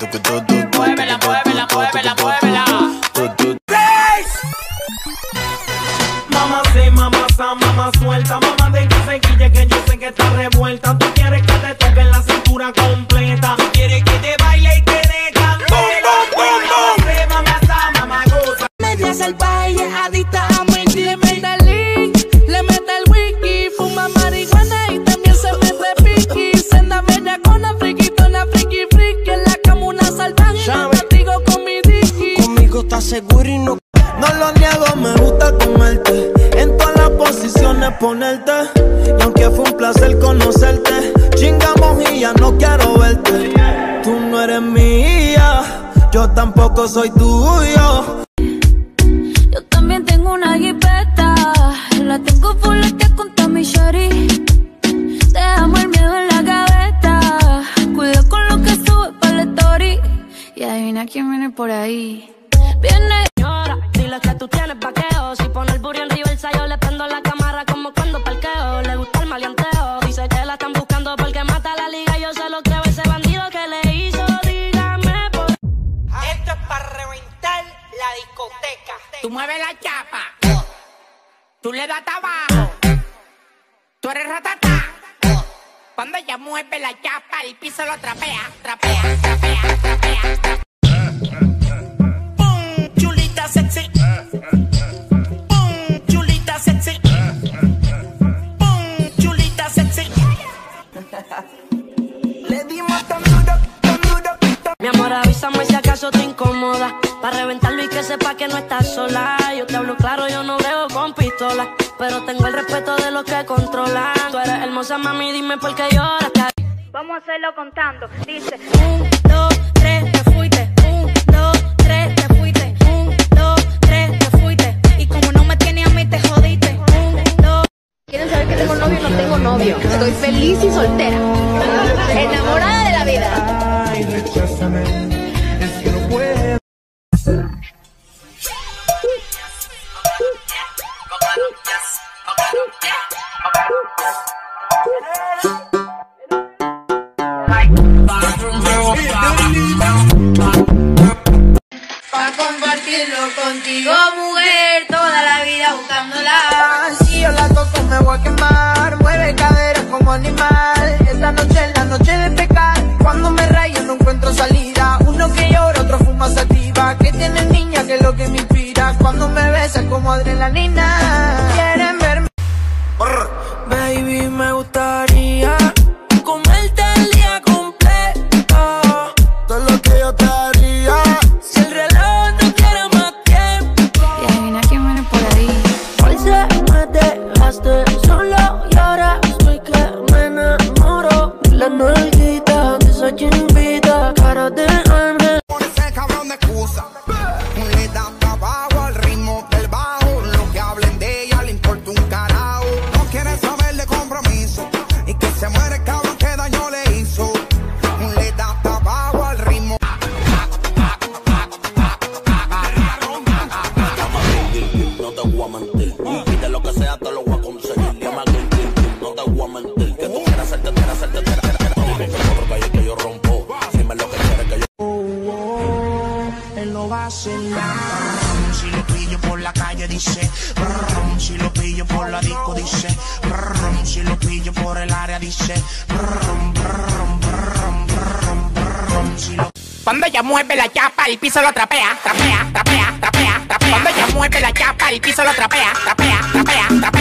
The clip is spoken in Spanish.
Muévela, muévela, muévela, muévela. Mamá sí, mamá sa, mamá suelta, mamá de que se quille que yo sé que está revuelta. Tú quieres que te toque la cintura completa. Tú quieres que te baile y te dé candela. Mamá sí, mamá sa, mamá goza. Media salvaje y es adicta a mí. Le mete el link, le mete el wiki. Fuma marihuana y también se mete piqui. Senda bella con la friquitona, friki, friki. En la cama una salvaje, contigo con mi dicky. Conmigo estás seguro y no lo niego, me gusta comerte. En todas las posiciones ponerte. Y aunque fue un placer conocerte, chingamos y ya no quiero verte. Tú no eres mía, yo tampoco soy tuyo. Yo también tengo una jipeta. La tengo full con mi shorty. Dejamos el miedo en la gaveta. Cuida con lo que sube para la story. Y adivina quién viene por ahí. Viene. Dile que tú tienes vaqueo. Si pone el burro en reversa, yo le prendo la cámara como cuando parqueo. Le gusta el maleanteo. Dice que la están buscando porque mata la liga. Yo se lo creo, ese bandido que le hizo. Dígame por... Esto es para reventar la discoteca. Tú mueves la chapa, tú le das abajo, tú eres ratata. Cuando ella mueve la chapa, el piso lo trapea, trapea, trapea, trapea, trapea. Sexy. Boom, chulita sexy. Boom, chulita sexy. Le dimos tan duro, tan duro. Mi amor, avísame si acaso te incomoda. Pa' reventarlo y que sepa que no estás sola. Yo te hablo claro, yo no brego con pistola. Pero tengo el respeto de los que controlan. Tú eres hermosa, mami, dime por qué lloras. Vamos a hacerlo contando. Dice 1, 2, 3, te fuiste. 1, 2, 3, te fuiste. 1, 2, 3, te fuiste. Y como no me tienes a mí, te jodiste. 1, 2. ¿Quieren saber que tengo novio o no tengo novio? Estoy feliz y soltera. Enamorada de la vida. Ay, recházame, es que no puedo. Pa' compartirlo contigo, mujer, toda la vida buscándola. Si yo la toco me voy a quemar. Mueve cadera como animal. Esta noche es la noche de pecar. Cuando me rayo no encuentro salida. Uno que llora, otro fuma sativa. Que tiene niña que es lo que me inspira. Cuando me besa como adrenalina. Quieren verme. Baby, me gustaría comerte el día completo. Todo lo que yo te haría. Si el reloj no quiere más tiempo. Y adivina quién viene por ahí. Hoy se me dejaste solo y ahora estoy que me enamoro. La nalguita de esa chimbita, cara de ángel. Por ese cabrón de excusa, le da trabajo al ritmo del bajo. Lo que hablen de ella le importa un carajo. No quiere saber de compromiso y que se muere el cabrón que daño le hizo. Le da trabajo al ritmo. No te voy a mentir, pide lo que sea, te lo voy a conseguir. Llama no te voy a mentir, que tú quieras hacerte, dime que otro calle que yo rompo, dime lo que quieres que yo. Él no va a hacer nada. Si lo pillo por la calle dice brum, si lo pillo por la disco dice brum, si lo pillo por el área dice brum, brum, brum, brum, brum, si lo... Cuando ella mueve la chapa, el piso lo trapea, trapea, trapea, trapea, trapea. Cuando ella mueve la chapa, el piso lo trapea, trapea, trapea, trapea.